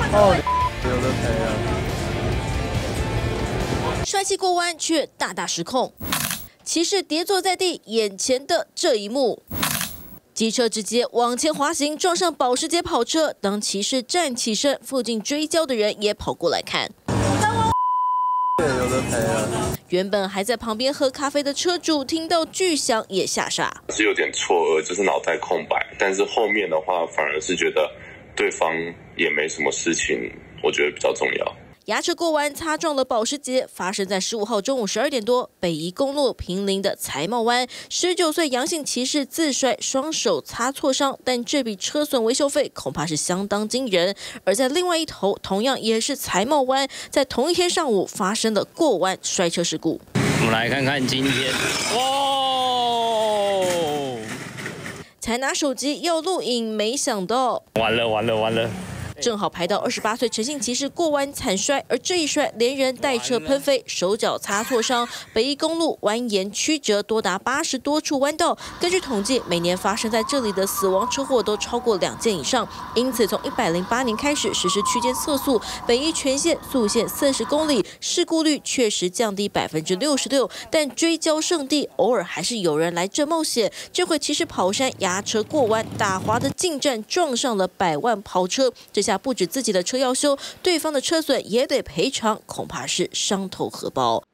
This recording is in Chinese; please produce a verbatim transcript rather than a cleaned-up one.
哦，有的赔啊！ 帅气过弯却大大失控，骑士跌坐在地，眼前的这一幕。 机车直接往前滑行，撞上保时捷跑车。当骑士站起身，附近追焦的人也跑过来看。 有的赔啊！ 原本还在旁边喝咖啡的车主，听到巨响也吓傻， 是有点错愕，就是脑袋空白。但是后面的话，反而是觉得对方也没什么事情，我觉得比较重要。 牙车过弯擦撞了保时捷，发生在十五号中午十二点多，北宜公路平林的财茂湾。十九岁杨姓骑士自摔，双手擦挫伤，但这笔车损维修费恐怕是相当惊人。而在另外一头，同样也是财茂湾，在同一天上午发生了过弯摔车事故。 我们来看看今天，哦， 才拿手机要录影，没想到完了完了完了。 正好拍到二十八岁陈姓骑士过弯惨摔，而这一摔连人带车喷飞，手脚擦挫伤。北宜公路蜿蜒曲折，多达八十多处弯道。根据统计，每年发生在这里的死亡车祸都超过两件以上。因此，从一百零八年开始实施区间测速，北宜全线速限四十公里，事故率确实降低百分之六十六。但追焦圣地，偶尔还是有人来这冒险。这回骑士跑山压车过弯，打滑的进站撞上了百万跑车，这下不止自己的车要修，对方的车损也得赔偿，恐怕是伤透荷包。